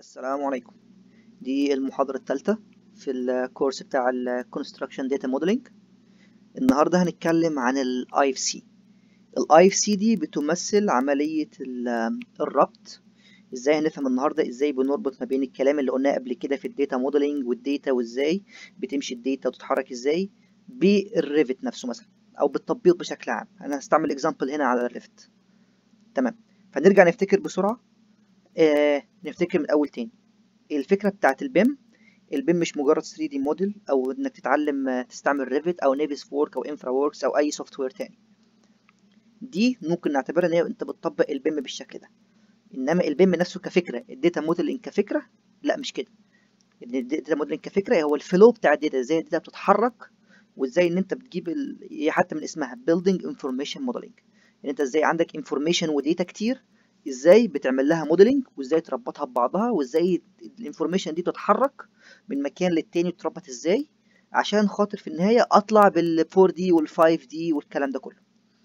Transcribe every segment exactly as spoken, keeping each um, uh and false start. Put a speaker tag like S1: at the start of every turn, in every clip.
S1: السلام عليكم. دي المحاضرة الثالثة في الكورس بتاع ال Construction Data Modeling. النهاردة هنتكلم عن ال I F C. ال I F C دي بتمثل عملية ال- الربط. ازاي هنفهم النهاردة ازاي بنربط ما بين الكلام اللي قلناه قبل كده في الداتا موديلنج والداتا، وازاي بتمشي الداتا وتتحرك ازاي بالريفت نفسه مثلا، او بالتطبيق بشكل عام. انا هستعمل اكزامبل هنا على الريفت. تمام. فنرجع نفتكر بسرعة. آه نفتكر من الاول تاني. الفكرة بتاعت البيم البيم مش مجرد ثري دي موديل او انك تتعلم تستعمل ريفت او نيفيس وورك او انفرا ووركس او اي سوفت وير تاني. دي ممكن نعتبرها ان هي انت بتطبق البيم بالشكل ده. انما البيم نفسه كفكره، الداتا موديلنج كفكره، لا مش كده. الداتا موديلنج كفكره هو الفلو بتاع الداتا، ازاي الداتا بتتحرك، وازاي ان انت بتجيب ال... هي حتى من اسمها building information modeling، ان انت ازاي عندك information وداتا كتير، ازاي بتعمل لها موديلنج وازاي تربطها ببعضها، وازاي الانفورميشن دي تتحرك من مكان للتاني وتربط ازاي، عشان خاطر في النهاية اطلع بال فور دي وال فايف دي والكلام ده كله.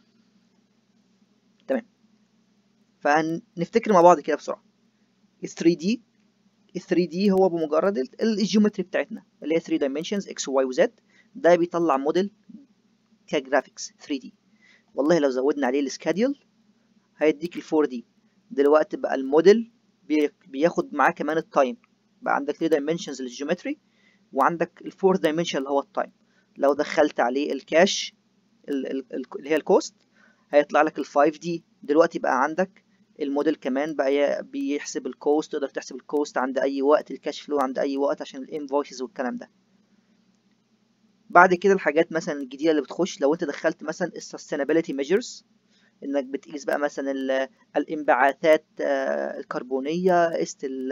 S1: تمام. فهنفتكر مع بعض كده بسرعة. ال ثري دي ال ثري دي هو بمجرد ال- الجيومتري بتاعتنا اللي هي ثري dimensions x و y و z. ده بيطلع موديل كجرافيكس ثري دي. والله لو زودنا عليه السكاديول هيديك ال فور دي. دلوقتي بقى الموديل بي- بياخد معاه كمان التايم. بقى عندك ثري dimensions للجيومتري، وعندك ال فور dimension اللي هو التايم. لو دخلت عليه الكاش ال- ال- ال- اللي هي الكوست، هيطلع لك ال فايف دي. دلوقتي بقى عندك الموديل كمان بقى ي- بيحسب الكوست، تقدر تحسب الكوست عند اي وقت، الكاش فلو عند اي وقت عشان الانفويسز والكلام ده. بعد كده الحاجات مثلا الجديده اللي بتخش، لو انت دخلت مثلا السستينابيلتي ميجرز، انك بتقيس بقى مثلا ال- الانبعاثات آه، الكربونيه، قست ال-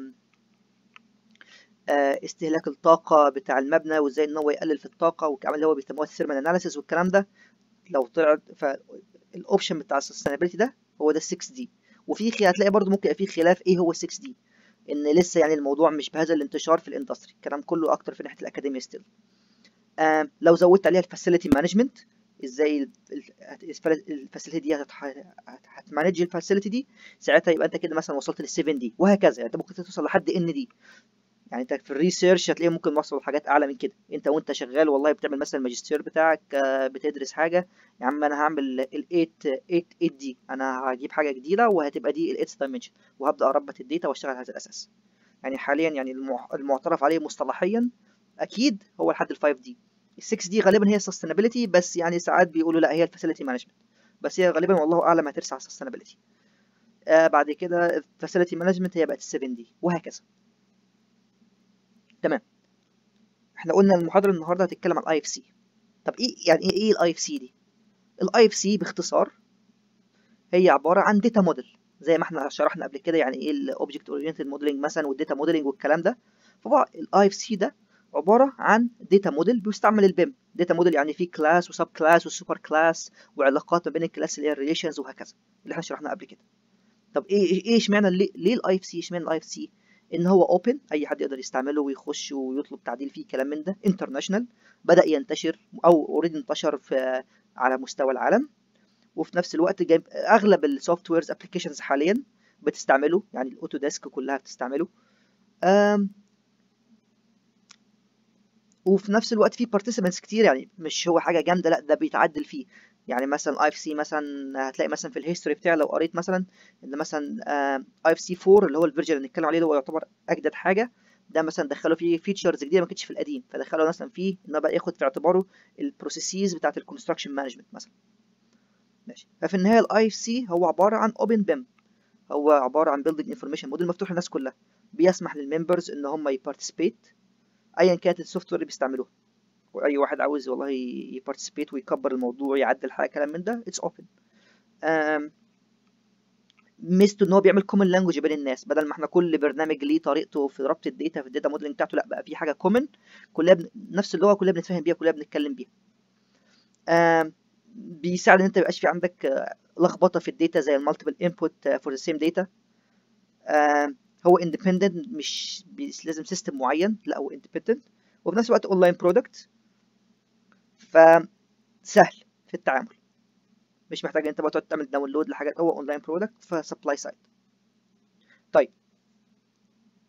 S1: آه، استهلاك الطاقه بتاع المبنى، وازاي ان هو يقلل في الطاقه، وكمان اللي هو بيسموها الثيرمال اناليسيس والكلام ده. لو طلع فالاوبشن بتاع السستينابيلتي ده هو ده ال سكس دي. وفي خ- هتلاقي برضو ممكن يبقى في خلاف ايه هو ال سكس دي، ان لسه يعني الموضوع مش بهذا الانتشار في الاندستري، الكلام كله اكتر في ناحيه الاكاديميا ستيل. آم، لو زودت عليها الفاسيلتي مانجمنت، ازاي الفاسيلتي دي هتمانج الفاسيلتي دي، ساعتها يبقى انت كده مثلا وصلت لل سفن دي، وهكذا. يعني انت ممكن توصل لحد ان دي. يعني انت في الريسيرش هتلاقيه ممكن توصل لحاجات اعلى من كده. انت وانت شغال والله بتعمل مثلا الماجستير بتاعك، آه، بتدرس حاجه، يا عم انا هعمل ال ثمانية ثمانية ثمانية دي، انا هجيب حاجه جديده وهتبقى دي ال ثمانية دايمنشن، وهبدا اربط الداتا واشتغل على هذا الاساس. يعني حاليا يعني المع- المعترف عليه مصطلحيا اكيد هو لحد ال فايف دي. ال سكس دي غالبا هي sustainability، بس يعني ساعات بيقولوا لا هي الفاسيلتي مانجمنت، بس هي غالبا والله اعلم هترسى على sustainability. آه بعد كده الفاسيلتي مانجمنت هي بقت ال سفن دي، وهكذا. تمام. احنا قلنا المحاضره النهارده هتتكلم عن الاي اف سي. طب ايه يعني ايه ايه الاي اف سي دي؟ الاي اف سي باختصار هي عباره عن داتا موديل، زي ما احنا شرحنا قبل كده يعني ايه الاوبجكت اورينتد موديلنج مثلا والداتا موديلنج والكلام ده. فبقى الاي اف سي ده عباره عن داتا موديل بيستعمل البيم. داتا موديل يعني فيه كلاس وسب كلاس وسوبر كلاس، وعلاقات ما بين الكلاس اللي هي الريليشنز وهكذا، اللي احنا شرحناه قبل كده. طب ايه ايه اشمعنى ليه ليه الاي اف سي اشمعنى الاي اف سي؟ ان هو اوبن، اي حد يقدر يستعمله ويخش ويطلب تعديل فيه كلام من ده. انترناشونال، بدا ينتشر او اوريدي انتشر في على مستوى العالم. وفي نفس الوقت جايب اغلب السوفت ويرز ابلكيشنز حاليا بتستعمله، يعني الاوتوديسك كلها بتستعمله. آم، وفي نفس الوقت في بارتيسيبنتس كتير، يعني مش هو حاجه جامده، لا ده بيتعدل فيه. يعني مثلا اي اف سي مثلا هتلاقي مثلا في الهيستوري بتاعه، لو قريت مثلا ان مثلا اي اف سي فور اللي هو الفيرجن اللي نتكلم عليه اللي هو يعتبر اجدد حاجه، ده مثلا دخلوا فيه فيتشرز جديده ما كانتش في القديم، فدخلوا مثلا فيه انه بقى ياخد في اعتباره البروسيسز بتاعه الكونستراكشن مانجمنت مثلا. ماشي. ففي النهايه الاي اف سي هو عباره عن اوبن بيم، هو عباره عن بيلدينج انفورميشن موديل مفتوح للناس كلها، بيسمح للممبرز ان هم يبارتيسيبيت ايا كانت السوفت وير اللي بيستعملوه. واي واحد عاوز والله يبارتيسيبيت ويكبر الموضوع يعدل حاجه كلام من ده، اتس اوبن. ميزته ان هو بيعمل كومن لانجوج بين الناس، بدل ما احنا كل برنامج ليه طريقته في ربط الداتا في الداتا موديلنج بتاعته، لا بقى في حاجه كومن كلها بن... نفس اللغه كلها بنتفاهم بيها كلها بنتكلم بيها. آم، بيساعد ان انت ميبقاش في عندك آه، لخبطه في الداتا زي المالتيبل انبوت فور ذا سيم داتا. هو اندبندنت، مش بيس- لازم سيستم معين، لا هو اندبندنت. وفي نفس الوقت اونلاين برودكت، فسهل في التعامل، مش محتاج ان انت بقى تقعد تعمل داونلود لحاجات، هو اونلاين برودكت فسبلاي سايد. طيب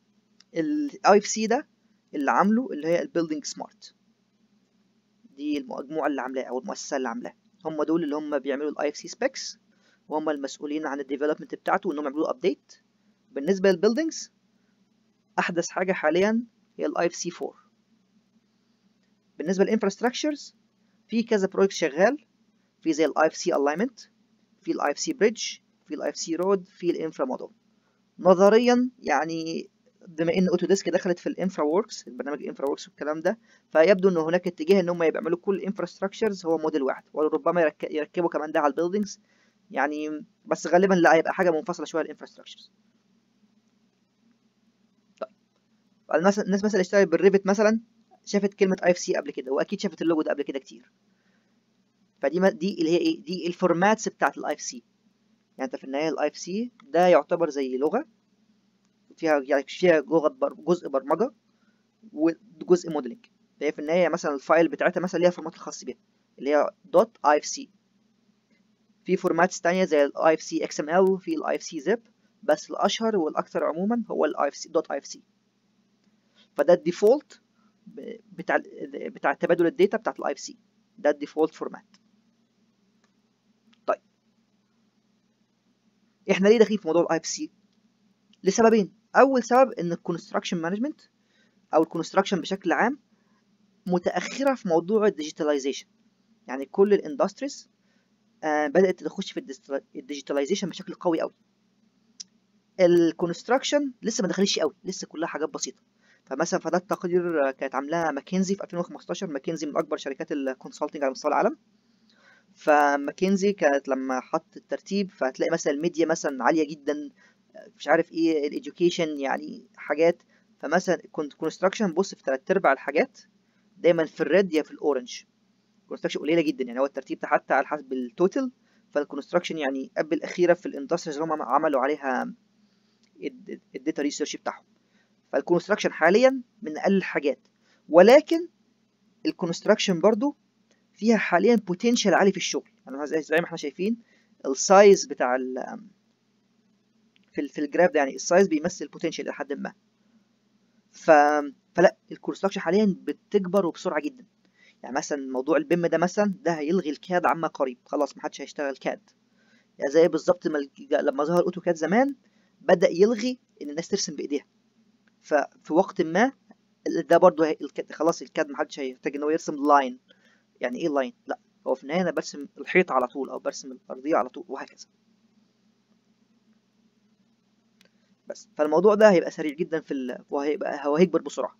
S1: الاي اف سي ده اللي عامله اللي هي البيلدينج سمارت، دي المجموعه اللي عاملاها او المؤسسه اللي عاملاها، هم دول اللي هم بيعملوا الاي اف سي سبيكس، وهم المسؤولين عن الديفلوبمنت بتاعته وانهم يعملوا ابديت. بالنسبه للبيلدينجز احدث حاجه حاليا هي الاي اف سي أربعة. بالنسبه للانفراستراكشرز في كذا بروجكت شغال، في زي الاي اف سي الاينمنت، في الاي اف سي بريدج، في الاي اف سي رود، في الانفرا موديل. نظريا يعني بما ان اوتوديسك دخلت في الانفرا ووركس، البرنامج الانفرا ووركس والكلام ده، فيبدو ان هناك اتجاه ان هم يعملوا كل الانفراستراكشرز هو موديل واحد، وربما يرك... يركبوا كمان ده على البيلدينجز يعني، بس غالبا لا، هيبقى حاجه منفصله شويه الانفراستراكشرز. طيب الناس الناس مثلا اللي اشتغلت بالريفت مثلا شافت كلمه اي اف سي قبل كده، واكيد شافت اللوجو ده قبل كده كتير. فدي ما... دي اللي هي ايه، دي الفورماتس بتاعت الاي اف سي. يعني انت في النهايه الاي اف سي ده يعتبر زي لغه فيها، يعني فيها لغه بر... جزء برمجه وجزء موديلنج. فهي في النهايه مثلا الفايل بتاعتها مثلا ليها فورمات الخاص بيها اللي هي دوت اي اف سي. في فورماتس تانية زي الاي اف سي اكس ام ال وفي الاي اف سي زيب، بس الاشهر والاكثر عموما هو الاي اف سي دوت اي اف سي. فده الديفولت بتاع بتاع تبادل الداتا بتاعت الاي اف سي، ده الديفولت فورمات. طيب احنا ليه داخلين في موضوع الاي اف سي؟ لسببين. اول سبب ان الكونستراكشن مانجمنت او الكونستراكشن بشكل عام متاخره في موضوع الديجيتاليزيشن. يعني كل الاندستريز آه بدات تخش في الديجيتاليزيشن بشكل قوي قوي. الكونستراكشن لسه ما دخلش قوي، لسه كلها حاجات بسيطه. فمثلا فده التقرير كانت عاملاه ماكنزي في ألفين وخمستاشر. ماكنزي من اكبر شركات الكونسلتنج على مستوى العالم. فماكنزي كانت لما حط الترتيب فهتلاقي مثلا الميديا مثلا عاليه جدا، مش عارف ايه الاديوكيشن، يعني حاجات. فمثلا كنت كونستراكشن بص في ثلاث ارباع الحاجات دايما في الريد يا في الاورنج. كونستراكشن قليله جدا، يعني هو الترتيب ده حتى على حسب التوتال. فالكونستراكشن يعني قبل الاخيره في الاندستريز اللي هم عملوا عليها الداتا ريسيرش بتاعهم. فالكونستراكشن حاليا من اقل الحاجات، ولكن الكونستراكشن برضو فيها حاليا بوتنشال عالي في الشغل. يعني زي ما احنا شايفين السايز بتاع ال في في الجراف ده، يعني السايز بيمثل بوتنشال الى حد ما. ف فلا الكونستراكشن حاليا بتكبر وبسرعه جدا. يعني مثلا موضوع البيم ده مثلا ده هيلغي الكاد عما قريب، خلاص محدش هيشتغل كاد. يعني زي بالظبط لما ظهر اوتوكاد زمان بدأ يلغي ان الناس ترسم بايديها. ففي وقت ما ده برضو الكاد خلاص، الكاد محدش هيحتاج ان هو يرسم لاين. يعني ايه لاين؟ لا، هو في النهايه انا برسم الحيط على طول او برسم الارضيه على طول وهكذا. بس فالموضوع ده هيبقى سريع جدا في ال... وهيبقى هو هيكبر بسرعه.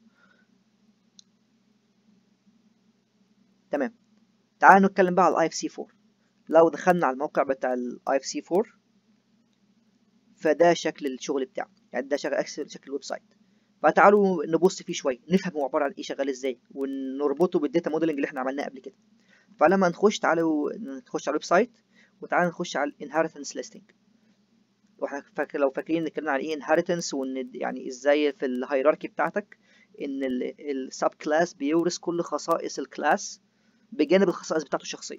S1: تمام، تعالوا نتكلم بقى على الاي اف سي أربعة. لو دخلنا على الموقع بتاع الاي اف سي أربعة فده شكل الشغل بتاعه، يعني ده شكل شكل الويب سايت. فتعالوا نبص فيه شويه نفهم هو عباره عن ايه، شغال ازاي، ونربطه بالداتا موديلنج اللي احنا عملناه قبل كده. فلما نخش تعالوا نخش على الويب سايت وتعالوا نخش على الانهيرتنس ليستنج. واحنا فاكر لو فاكرين اتكلمنا عن ايه انهيرتنس، وان يعني ازاي في الهيراركي بتاعتك ان السب كلاس بيورث كل خصائص الكلاس بجانب الخصائص بتاعته الشخصيه.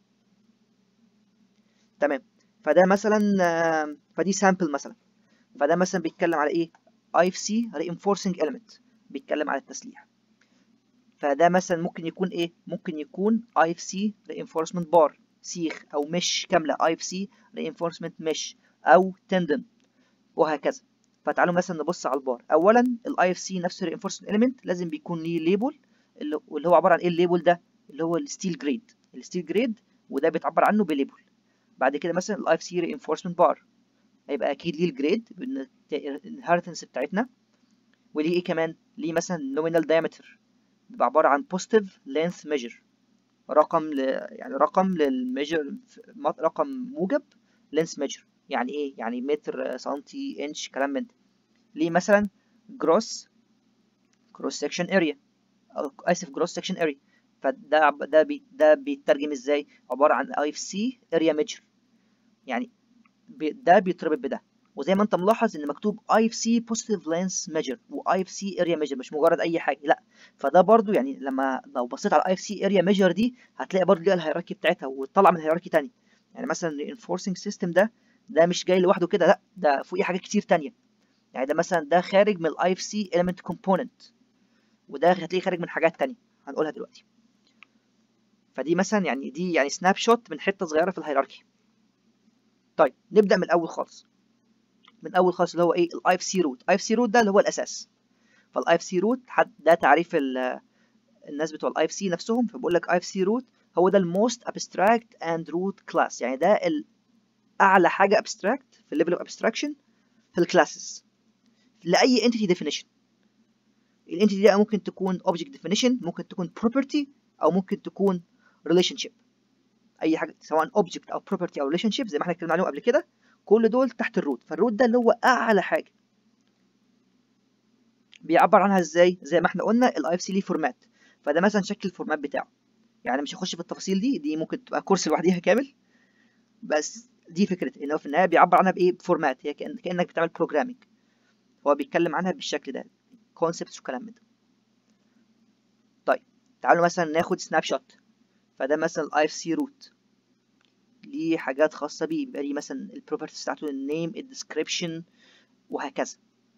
S1: تمام، فده مثلا فدي سامبل مثلا. فده مثلا بيتكلم على ايه؟ اي اف سي reinforcing element، بيتكلم على التسليح. فده مثلا ممكن يكون ايه؟ ممكن يكون اي اف سي reinforcement bar سيخ، او مش كامله اي اف سي reinforcement mesh، او تندن، وهكذا. فتعالوا مثلا نبص على البار. اولا الاي اف سي نفسه reinforcement element لازم بيكون ليه ليبل، اللي هو عباره عن ايه الليبل ده؟ اللي هو الستيل جريد، الستيل جريد، وده بيتعبر عنه بليبل. بعد كده مثلا الاي اف سي reinforcement bar هيبقى اكيد ليه الجريد الانهيرتنس بتاعتنا، وليه ايه كمان؟ ليه مثلا nominal diameter بيبقى عباره عن positive length measure، رقم ل... يعني رقم للميجر، رقم موجب length measure. يعني ايه؟ يعني متر، سنتي، انش، كلام من ده. ليه مثلا gross cross section area، او اسف gross section area. فده ده بي... ده بيترجم ازاي؟ عباره عن اي اف سي area measure، يعني بي... ده بيتربط بده. وزي ما انت ملاحظ ان مكتوب اي اف سي positive length measure و اي اف سي area measure، مش مجرد اي حاجه، لا. فده برضو يعني لما لو بصيت على اي اف سي area measure دي هتلاقي برضو ليها الهيراركي بتاعتها وتطلع من هيراركي تاني. يعني مثلا reinforcing system ده ده مش جاي لوحده كده، لا، ده فوقيه حاجات كتير تانية. يعني ده مثلا ده خارج من الاي اف سي element component، وده هتلاقيه خارج من حاجات تانية هنقولها دلوقتي. فدي مثلا يعني دي يعني سناب شوت من حته صغيره في الهيراركي. طيب نبدا من الاول خالص، من اول خالص اللي هو ايه الاي اف سي روت. اي اف سي روت ده اللي هو الاساس. فالاي اف سي روت ده تعريف الناس بتوع الاي اف سي نفسهم، فبقول لك اي اف سي روت هو ده الموست ابستراكت اند روت كلاس، يعني ده اعلى حاجه ابستراكت في الليفل اوف ابستراكشن في الكلاسز لاي انتيتي ديفينيشن. الانتيتي دي ممكن تكون اوبجكت ديفينيشن، ممكن تكون بروبرتي، او ممكن تكون ريليشن شيب. اي حاجه سواء اوبجكت او بروبرتي او ريليشن شيب زي ما احنا اتكلمنا عليهم قبل كده، كل دول تحت الروت. فالروت ده اللي هو اعلى حاجه. بيعبر عنها ازاي؟ زي ما احنا قلنا الاي اف سي ليه فورمات، فده مثلا شكل الفورمات بتاعه. يعني مش هخش في التفاصيل دي، دي ممكن تبقى كورس لوحديها كامل، بس دي فكرة ان هو في النهايه بيعبر عنها بايه؟ بفورمات. هي كأن كانك بتعمل بروجرامنج، هو بيتكلم عنها بالشكل ده، كونسبتس وكلام من ده. طيب تعالوا مثلا ناخد سناب شوت. فده مثلا الاي اف سي روت ليه حاجات خاصه بيه، بيبقى ليه مثلا البروبرتيز بتاعته، النيم، الديسكريبشن، وهكذا.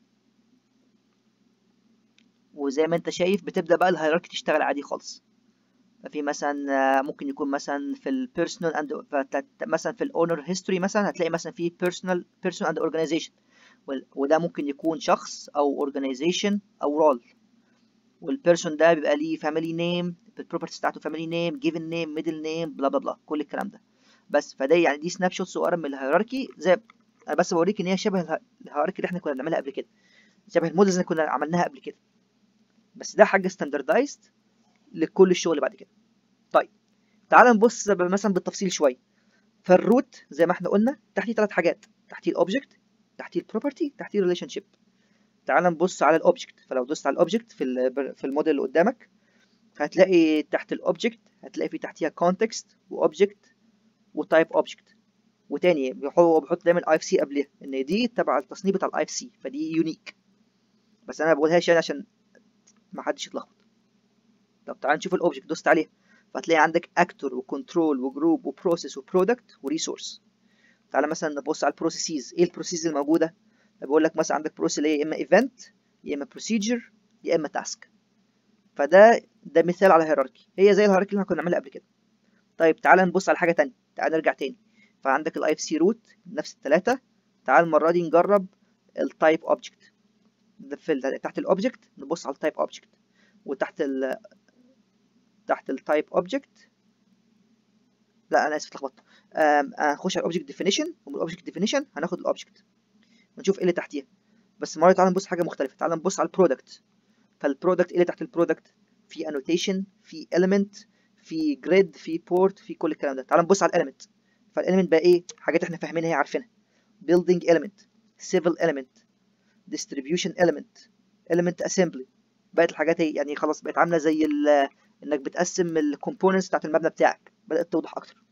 S1: وزي ما انت شايف بتبدا بقى الهيراركي تشتغل عادي خالص. ففي مثلا ممكن يكون مثلا في البيرسونال اند مثلا في الاونر هيستوري مثلا هتلاقي مثلا في بيرسونال بيرسون اند اورجانيزيشن، وده ممكن يكون شخص او اورجانيزيشن او رول. والبيرسون ده بيبقى ليه فاميلي نيم، البروبرتيز بتاعته فاميلي نيم، جيفن نيم، ميدل نيم، بلا بلا بلا، كل الكلام ده. بس فده يعني دي سناب شوت صغيره من الهيراركي. زي انا بس بوريك ان هي شبه الهيراركي اللي احنا كنا بنعملها قبل كده، شبه المودلز اللي كنا عملناها قبل كده، بس ده حاجه ستاندردايزد لكل الشغل بعد كده. طيب تعال نبص مثلا بالتفصيل شويه. فالروت زي ما احنا قلنا تحتيه ثلاث حاجات، تحتيه الاوبجكت، تحتيه البروبرتي، تحتيه الريليشن شيب. تعال نبص على الاوبجكت. فلو دوست على الاوبجكت في في الموديل اللي قدامك، هتلاقي تحت الاوبجكت هتلاقي في تحتيها كونتكست واوبجكت وتايب اوبجكت. وتاني هو بيحط دايما اي اف سي قبلها، ان دي تبع التصنيف بتاع الاي اف سي، فدي يونيك، بس انا ما بقولهاش يعني عشان ما حدش يتلخبط. طب تعال نشوف الاوبجكت. دوست عليها فهتلاقي عندك اكتور وكنترول وجروب وبروسيس وبرودكت وريسورس. تعالى مثلا نبص على البروسيسز. ايه البروسيسز الموجوده؟ بقول لك مثلا عندك بروسيس اللي هي يا اما ايفنت، يا اما بروسيجر، يا اما تاسك. فده ده مثال على هيراركي، هي زي الهيراركي اللي احنا كنا بنعملها قبل كده. طيب تعالى نبص على حاجه تانية. تعالى نرجع تاني. فعندك الاي اف سي روت نفس الثلاثه. تعال المره دي نجرب التايب اوبجكت. في تحت الاوبجكت نبص على التايب اوبجكت، وتحت ال تحت التايب اوبجكت، لا انا اسف اتلخبطت. هنخش على الاوبجكت ديفينيشن، ومن الاوبجكت ديفينيشن هناخد الاوبجكت ونشوف ايه اللي تحتيها. بس المره تعالى نبص حاجه مختلفه. تعالى نبص على البرودكت. فالبرودكت ايه اللي تحت البرودكت؟ في انوتيشن، في element، في جريد، في بورت، في كل الكلام ده. تعال نبص على الاليمنت. فالاليمنت بقى ايه؟ حاجات احنا فاهمينها هي عارفينها. building element، civil element، distribution element، element assembly. بقت الحاجات هي يعني خلاص بقت عامله زي انك بتقسم الكومبوننتس بتاعت المبنى بتاعك، بدات توضح اكتر.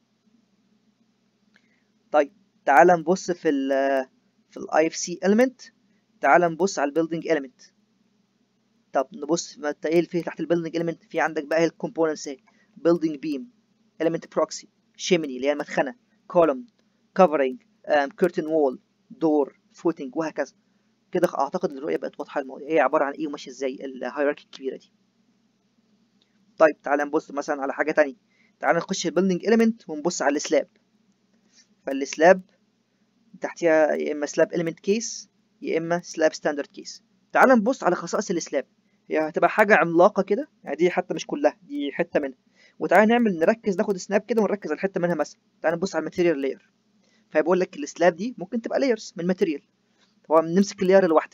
S1: طيب تعال نبص في ال في الاي اف سي element. تعال نبص على البيلدينج element. طب نبص ما ايه اللي فيه تحت البيلدينج element؟ في عندك بقى الكومبوننتس اهي: building beam، element proxy، chimney اللي هي المدخنه، column، covering، um, curtain wall، door، footing، وهكذا. كده اعتقد الرؤيه بقت واضحه الموضوع ايه عباره عن ايه وماشيه ازاي الهيراركي الكبيره دي. طيب تعالى نبص مثلا على حاجه تانية. تعالى نخش البيلدينج element ونبص على السلاب. فالسلاب تحتها يا اما سلاب element case يا اما سلاب ستاندرد كيس. تعال نبص على خصائص السلاب. هي هتبقى حاجه عملاقه كده، يعني دي حتى مش كلها، دي حته منها. وتعالى نعمل نركز ناخد سناب كده ونركز على حته منها. مثلا تعالى نبص على الماتيريال لاير. فبيقول لك السلاب دي ممكن تبقى لايرز من ماتيريال. هو نمسك اللاير الواحده.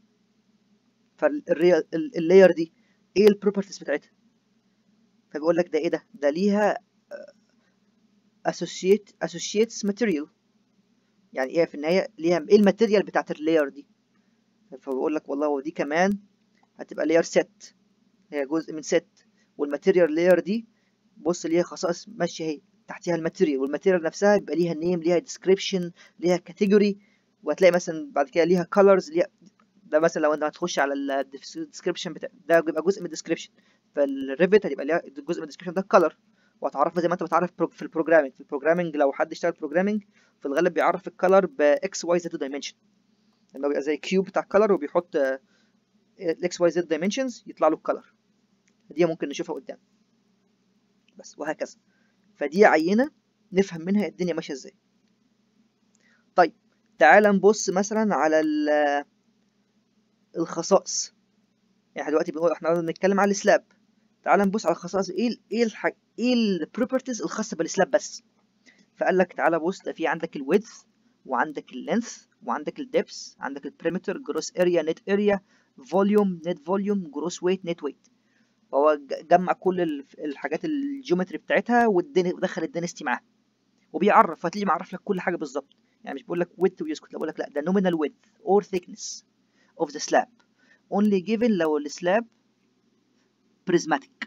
S1: فاللاير دي ايه البروبرتيز بتاعتها؟ فبيقول لك ده ايه؟ ده ده ليها اسوشيت اسوشيتس ماتيريال. يعني ايه في النهايه ليها ايه الماتيريال بتاعت اللاير دي؟ فبيقول لك والله ودي كمان هتبقى لاير ست، هي جزء من ست. والماتيريال لاير دي بص ليها خصائص ماشيه اهي، تحتيها الماتيريال، والماتيريال نفسها يبقى ليها نيم، ليها ديسكريبشن، ليها كاتيجوري. وهتلاقي مثلا بعد كده ليها كولرز، ليها ده مثلا لو انت هتخش على الديسكريبشن بتاع ده بيبقى جزء من الديسكريبشن. فالريفت هتبقى ليها جزء من الديسكريبشن ده كولر، وهتعرفها زي ما انت بتعرف في البروجرامنج. في البروجرامنج لو حد اشتغل بروجرامنج في الغالب بيعرف الكولر باكس واي زد دايمنشن. انه بيبقى زي كيوب بتاع كلر وبيحط الاكس واي زد دايمنشنز يطلع له الكلر. دي ممكن نشوفها قدام بس، وهكذا. فدي عينه نفهم منها الدنيا ماشيه ازاي. طيب تعال نبص مثلا على الخصائص. يعني دلوقتي بنقول احنا بنتكلم على السلاب، تعال نبص على الخصائص. ايه ال ايه الح... ايه البروبرتيز الخاصه بالسلاب بس. فقال لك تعالى بص، ده في عندك الويدث وعندك اللينث وعندك الدبس، عندك البريمتر، جروس اريا، نت اريا، فوليوم، نت فوليوم، جروس ويت، نت ويت. فهو جمع كل الحاجات الجيومتري بتاعتها ودخل الدنستي معاها وبيعرف، فتلاقيه معرف لك كل حاجه بالظبط. يعني مش بيقول لك width ويسكت، لا بيقول لك لا ده nominal width or thickness of the slab only given لو السلاب prismatic،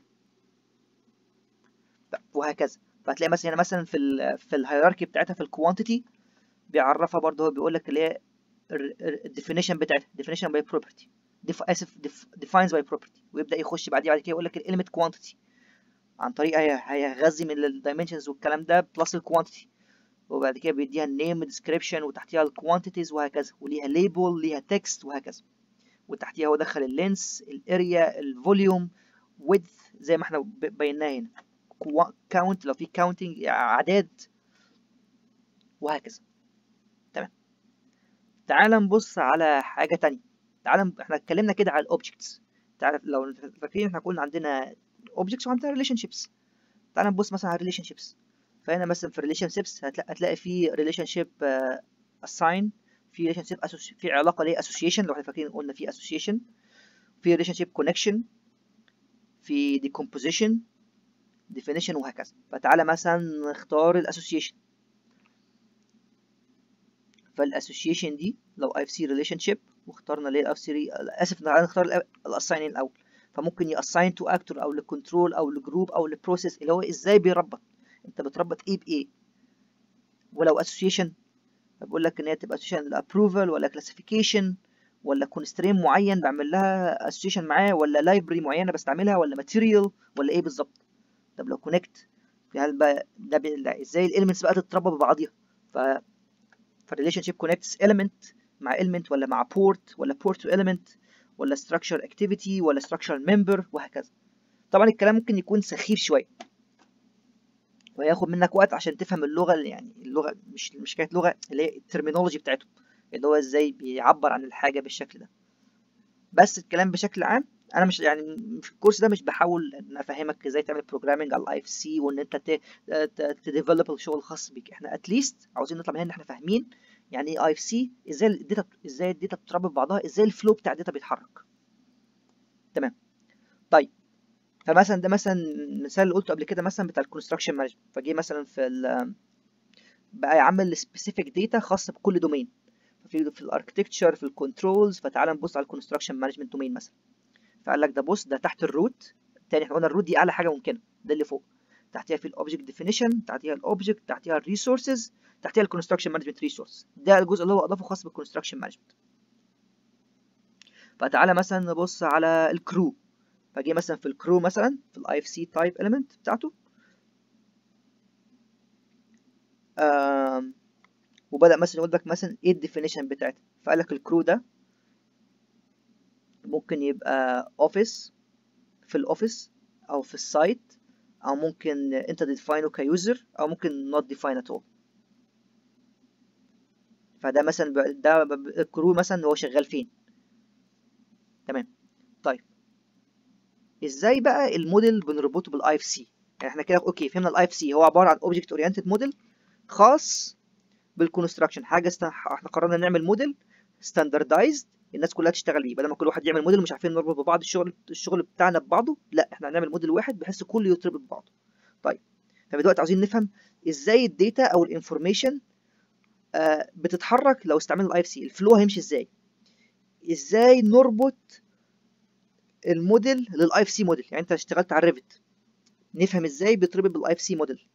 S1: وهكذا. فهتلاقي مثلا هنا مثلا في ال في الهيراركي بتاعتها في الكوانتيتي بيعرفها برضه. هو بيقول لك اللي هي الديفينيشن بتاعتها definition by property ديف اسف defines by property، ويبدا يخش بعديه بعد كده يقول لك الاليمنت كوانتيتي عن طريق هيغذي من الدايمنشنز والكلام ده بلس الكوانتيتي، وبعد كده بيديها النيم ديسكريبشن وتحتيها الكوانتيتيز وهكذا، وليها ليبل ليها تكست وهكذا، وتحتيها هو دخل اللينس، الاريا، الفوليوم، width زي ما احنا بيناه هنا، كاونت لو في كاونتنج اعداد وهكذا. تمام. تعال نبص على حاجه تانية. تعال احنا اتكلمنا كده على الاوبجكتس. تعال لو فاكرين احنا قلنا عندنا اوبجكتس وعندنا ريليشن شيبس. تعال نبص مثلا على الريليشن شيبس. فهنا مثلا في الريليشن شيبس هتلاقي هتلاقي في ريليشن شيب اساين، في ريليشن شيب في علاقه ليه اسوسيشن، لو احنا فاكرين قلنا في اسوسيشن، في ريليشن شيب كونكشن، في ديكومبوزيشن، ديفينيشن وهكذا. فتعالى مثلا نختار الاسوسيشن. فالاسوسيشن دي لو اف سي ريليشن شيب واخترنا ليه الاف سي، اسف تعالى نختار الاساين الاول. فممكن ياساين تو اكتور او لكنترول او لجروب او لبروسيس، اللي هو ازاي بيربط، انت بتربط ايه بايه. ولو اسوسيشن بقول لك ان هي تبقى اسوسيشن للابروفال ولا كلاسيفيكيشن ولا كونسترين معين بعمل لها اسوسيشن معاه، ولا لايبرري معينه بستعملها، ولا ماتيريال، ولا ايه بالظبط. طب لو كونكت هل بقى ده بي... ازاي الاليمنتس بقى تتربط ببعضيها. ف فالريليشن شيب كونكتس اليمنت مع اليمنت، ولا مع بورت، ولا بورت تو اليمنت، ولا ستراكشر اكتيفيتي، ولا ستراكشر ممبر وهكذا. طبعا الكلام ممكن يكون سخيف شويه وياخد منك وقت عشان تفهم اللغه، اللي يعني اللغه مش مش كانت لغه، اللي هي الترمينولوجي بتاعتهم، اللي هو ازاي بيعبر عن الحاجه بالشكل ده. بس الكلام بشكل عام انا مش يعني في الكورس ده مش بحاول ان افهمك ازاي تعمل بروجرامنج على الاي اف سي وان انت تديفلوب الشغل الخاص بيك. احنا اتليست عاوزين نطلع من هنا ان احنا فاهمين يعني ايه اي اف سي، ازاي الداتا ازاي الداتا بتربط ببعضها، ازاي الفلو بتاع الداتا بيتحرك. تمام. طيب فمثلا ده مثلا المثال اللي قلته قبل كده مثلا بتاع الكونستراكشن مانجمنت، فجي مثلا في ال بقى يعمل سبيسيفيك داتا خاصه بكل دومين، في في الاركتكتشر، في الكنترولز. فتعال نبص على الكونستراكشن مانجمنت دومين مثلا. فقال لك ده بص ده تحت الروت. تاني احنا قلنا الروت دي اعلى حاجه ممكنه، ده اللي فوق. تحتيها في الاوبجكت ديفينيشن، تحتيها الاوبجكت، تحتيها الريسورسز، تحتيها الكونستراكشن مانجمنت ريسورس. ده الجزء اللي هو اضافه خاص بالكونستراكشن مانجمنت. فتعالى مثلا نبص على الكرو. فجي مثلا في الكرو مثلا في الاي اف سي تايب اليمنت بتاعته، آم وبدا مثلا يقول لك مثلا ايه الديفينيشن بتاعتها. فقال لك الكرو ده ممكن يبقى اوفيس، في الاوفيس او في السايت، او ممكن انت تديفاينه كيوزر، او ممكن not define at all. فده مثلا ده الكرو مثلا هو شغال فين. تمام. طيب ازاي بقى الموديل بنربطه بالاي اف سي؟ يعني احنا كده اوكي فهمنا الاي اف سي هو عباره عن اوبجكت اورينتد موديل خاص بالكونستراكشن. حاجه است... احنا قررنا نعمل موديل ستاندردايزد الناس كلها تشتغل بيه، بدل ما كل واحد يعمل موديل مش عارفين نربط ببعض الشغل الشغل بتاعنا ببعضه. لا احنا هنعمل موديل واحد بحيث كله يتربط ببعضه. طيب فدلوقتي عاوزين نفهم ازاي الداتا او الانفورميشن آه بتتحرك لو استعملنا الاي اف سي، الفلو هيمشي ازاي، ازاي نربط الموديل للاي اف سي موديل. يعني انت اشتغلت على الريفت، نفهم ازاي بيتربط بالاي اف سي موديل،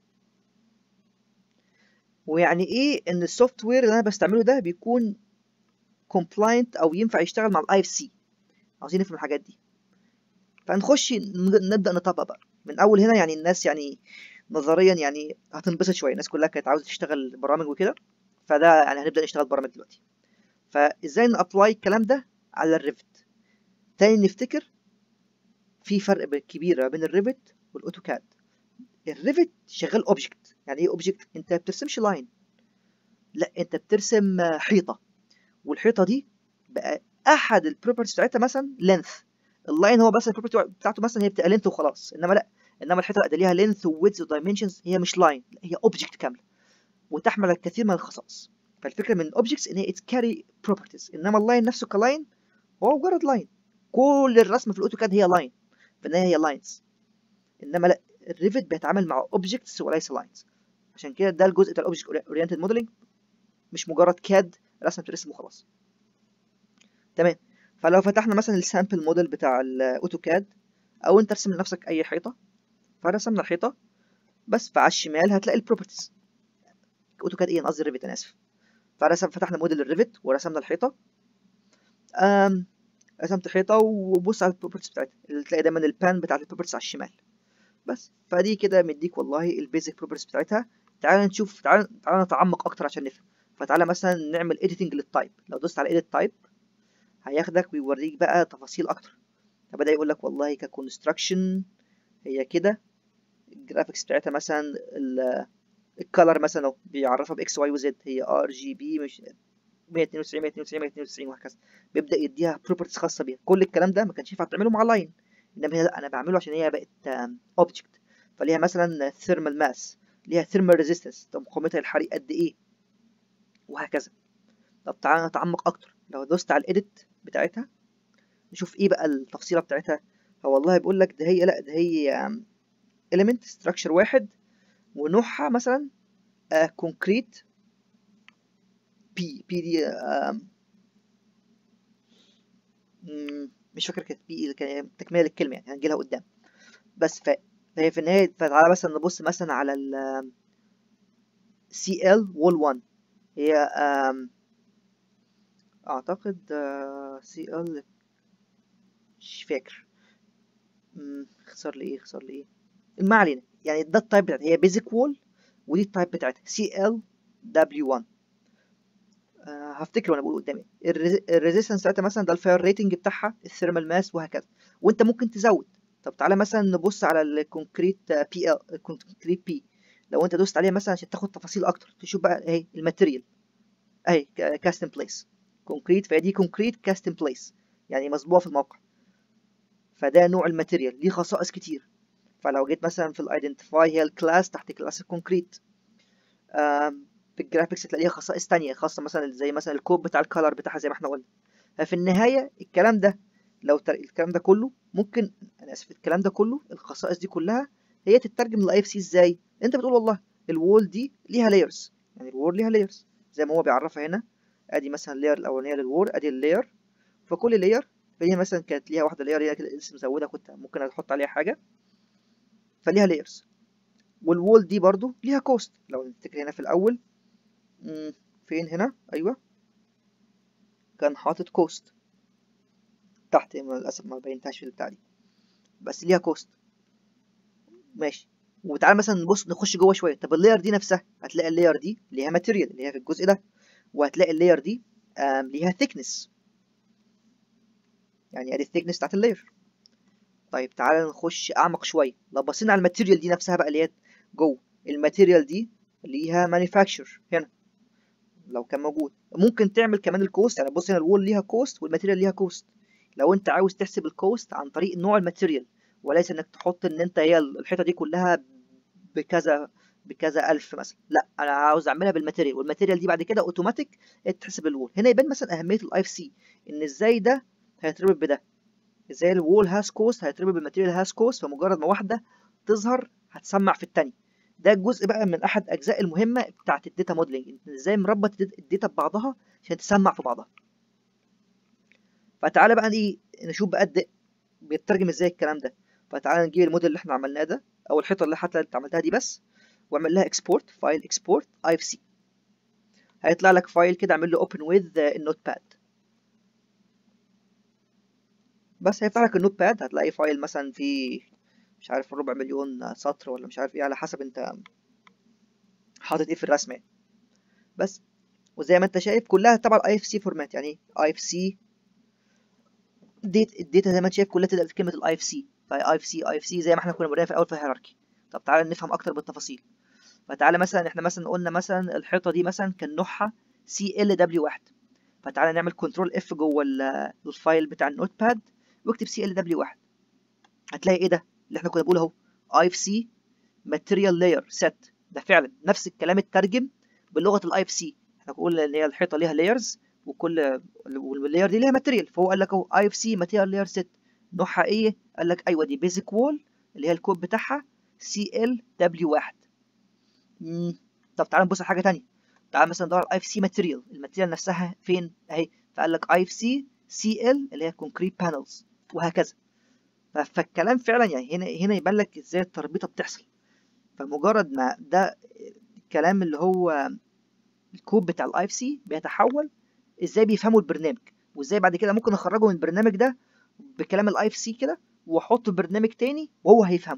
S1: ويعني ايه ان السوفت وير اللي انا بستعمله ده بيكون كومبلاينت او ينفع يشتغل مع الاي اف سي. عاوزين نفهم الحاجات دي. فنخش نبدا نطبق بقى من اول هنا. يعني الناس يعني نظريا يعني هتنبسط شويه، الناس كلها كانت عاوزه تشتغل برامج وكده، فده يعني هنبدا نشتغل برامج دلوقتي. فازاي نابلاي الكلام ده على الريفت؟ تاني نفتكر في فرق كبير بين الريفت والاوتوكاد. الريفت شغال اوبجكت. يعني ايه اوبجكت؟ انت ما بترسمش لاين، لا انت بترسم حيطه، والحيطه دي بقى احد البروبرتيز بتاعتها مثلا لينث. اللاين هو بس البروبرتي بتاعته مثلا هي بتبقى لينث وخلاص، انما لا، انما الحيطه لا، ده ليها لينث وويدث ودايمنشنز، هي مش لاين، هي اوبجكت كامله وتحمل الكثير من الخصائص. فالفكره من الاوبجكتس ان هي ات كاري بروبرتيز، انما اللاين نفسه كلاين هو مجرد لاين. كل الرسم في الاوتوكاد هي لاين، في النهايه هي لاينز. انما لا، الريفت بيتعامل مع اوبجكتس وليس لاينز. عشان كده ده الجزء بتاع الاوبجكت اورينتد موديلنج، مش مجرد كاد رسم بترسم وخلاص. تمام. فلو فتحنا مثلا السامبل موديل بتاع الاوتوكاد، او انت ارسم لنفسك اي حيطه، فرسمنا الحيطه بس، فعلى الشمال هتلاقي البروبرتيز. اوتوكاد ايه، انا قصدي الريفت، انا اسف. فرسم فتحنا موديل الريفت ورسمنا الحيطه. أم رسمت حيطه وبص على البروبرتيز بتاعتها، اللي تلاقي دايما البان بتاعت البروبرتيز على الشمال بس. فدي كده مديك والله البيزك بروبرتيز بتاعتها. تعال نشوف، تعال تعال نتعمق اكتر عشان نفهم. فتعالى مثلا نعمل اديتنج للتايب. لو دوست على edit type هياخدك ويوريك بقى تفاصيل اكتر. فبدأ يقول لك والله ككونستراكشن هي كده، الجرافيكس بتاعتها مثلا الكالر مثلا اهو بيعرفها باكس واي وزد، هي ار جي بي مش مية واتنين وتسعين مية واتنين وتسعين مية واتنين وتسعين وهكذا. بيبدا يديها بروبرتيز خاصه بيها. كل الكلام ده ما كانش ينفع تعمله مع لاين، انما هي لا، انا بعمله عشان هي بقت اوبجكت. فليها مثلا ثيرمال ماس، ليها ثيرمال ريزيستنس، طب مقاومتها للحريق قد ايه، وهكذا. طب تعالى نتعمق اكتر. لو دوست على الايديت بتاعتها نشوف ايه بقى التفصيله بتاعتها. هو والله بيقول لك ده هي لا، ده هي element structure واحد ونوعها مثلا كونكريت بي بي دي آم، مم، مش فاكر كانت بي ايه، كان تكمله للكلمه يعني هنجي لها قدام. بس ف... فهي في النهايه، فتعالى مثلا نبص مثلا على ال سي ال وول واحد. هي آم، اعتقد سي ال، مش فاكر. مم، خسر لي ايه خسر لي ايه ما علينا. يعني ده التايب بتاعتها، هي بيزك وول، ودي التايب بتاعتها سي ال دبليو واحد. آه، هفتكر وانا بقول قدامي. الريزيستنس بتاعتها مثلا ده الفاير ريتنج بتاعها، الثيرمال ماس، وهكذا. وانت ممكن تزود. طب تعالى مثلا نبص على الكونكريت بي ال، الكونكريت بي. لو انت دوست عليها مثلا عشان تاخد تفاصيل اكتر، تشوف بقى اهي الماتيريال اهي كاست ان بليس كونكريت، فدي كونكريت كاست ان بليس يعني مصبوغه في الموقع. فده نوع الماتيريال ليه خصائص كتير. فلو جيت مثلا في الايدنتيفاي، هي الكلاس تحت كلاس الكونكريت. في الجرافيكس تلاقيها خصائص تانية خاصة، مثلا زي مثلا الكود بتاع الكالر بتاعها زي ما احنا قلنا. ففي النهاية الكلام ده، لو تر... الكلام ده كله ممكن، انا اسف، الكلام ده كله الخصائص دي كلها هي تترجم للاي اف سي ازاي؟ انت بتقول والله الوول دي ليها لايرز، يعني الوول ليها لايرز زي ما هو بيعرفها هنا. ادي مثلا اللاير الاولانيه للوول، ادي اللاير. فكل لاير، فهي مثلا كانت ليها واحده لاير هي كده لسه مزوده، كنت ممكن احط عليها حاجه، فليها لايرز. والوول دي برضو ليها كوست. لو نفتكر هنا في الاول، مم، فين هنا، ايوه، كان حاطط كوست تحت، للاسف ما بينتهاش في البتاع دي، بس ليها كوست. ماشي. وتعالى مثلا نبص نخش جوه شويه. طب اللاير دي نفسها، هتلاقي اللاير دي ليها ماتيريال اللي هي في الجزء ده، وهتلاقي اللاير دي آم، ليها ثيكنس، يعني ادي الثيكنس بتاعت اللاير. طيب تعالى نخش اعمق شويه. لو بصينا على الماتيريال دي نفسها بقى اللي هي جوه، الماتيريال دي ليها مانيفاكتشر هنا لو كان موجود. ممكن تعمل كمان الكوست. يعني بص هنا الوول ليها كوست والماتيريال ليها كوست. لو انت عاوز تحسب الكوست عن طريق نوع الماتيريال، وليس انك تحط ان انت هي الحيطه دي كلها بكذا بكذا الف مثلا، لا انا عاوز اعملها بالماتيريال، والماتيريال دي بعد كده اوتوماتيك تحسب الوول. هنا يبان مثلا اهميه الاي اف سي، ان ازاي ده هيتربط بده، ازاي الوول هاز كوست هيتربط بالماتيريال هاز كوست. فمجرد ما واحده تظهر هتسمع في الثانيه. ده جزء بقى من احد اجزاء المهمه بتاعت الداتا موديلنج، ازاي مربط الداتا ببعضها عشان تسمع في بعضها. فتعالى بقى دي نشوف بقى قد بيترجم ازاي الكلام ده. فتعالى نجيب الموديل اللي احنا عملناه ده، او الحيطه اللي حتى انت عملتها دي بس، واعمل لها اكسبورت، فايل اكسبورت اي اف سي. هيطلع لك فايل كده، اعمل له اوبن وذ النوت باد. بس هيفتح لك النوت باد، هتلاقي فايل مثلا فيه مش عارف ربع مليون سطر ولا مش عارف ايه، على حسب انت حاطط ايه في الرسمه. بس وزي ما انت شايف كلها طبعا اي اف سي فورمات. يعني اي اف سي الداتا زي ما انت شايف كلها تبدا بكلمه الاي اف سي، فاي اف سي اي اف سي زي ما احنا كنا بنقولها في الاول في الهيراركي. طب تعالى نفهم اكتر بالتفاصيل. فتعالى مثلا احنا مثلا قلنا مثلا الحيطه دي مثلا كان نوعها سي ال دبليو واحد، فتعالى نعمل كنترول اف جوه الفايل بتاع النوت باد واكتب سي ال دبليو واحد. هتلاقي ايه ده اللي احنا كنا بنقوله اهو، اي اف سي ماتيريال لاير سيت. ده فعلا نفس الكلام اترجم بلغه الاي اف سي. احنا قلنا ان هي الحيطه ليها لايرز، وكل واللاير دي ليها ماتيريال، فهو قال لك اهو اي اف سي ماتيريال لاير سيت. نوعها ايه؟ قال لك ايوه دي بيزك وول اللي هي الكود بتاعها سي ال دبليو واحد. امم طب تعالى نبص على حاجه ثانيه. تعالى مثلا ندور على اي اف سي ماتيريال، الماتيريال نفسها فين اهي، فقال لك اي اف سي سي ال اللي هي كونكريت بانلز، وهكذا. فالكلام فعلا يعني هنا هنا يبان لك ازاي التربيطه بتحصل. فمجرد ما ده الكلام اللي هو الكود بتاع الاي اف سي بيتحول، ازاي بيفهموا البرنامج، وازاي بعد كده ممكن اخرجه من البرنامج ده بكلام الاي اف سي كده واحطه في برنامج تاني وهو هيفهمه.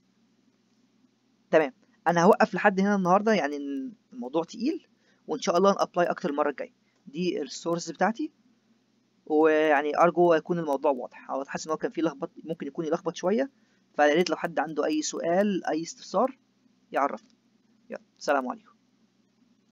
S1: تمام. انا هوقف لحد هنا النهارده، يعني الموضوع تقيل، وان شاء الله نابلاي اكتر المره الجايه. دي السورس بتاعتي، ويعني ارجو يكون الموضوع واضح. او حاسس ان هو كان فيه لخبط، ممكن يكون يلخبط شويه، فيا ريت لو حد عنده اي سؤال اي استفسار يعرفني. يلا سلام عليكم.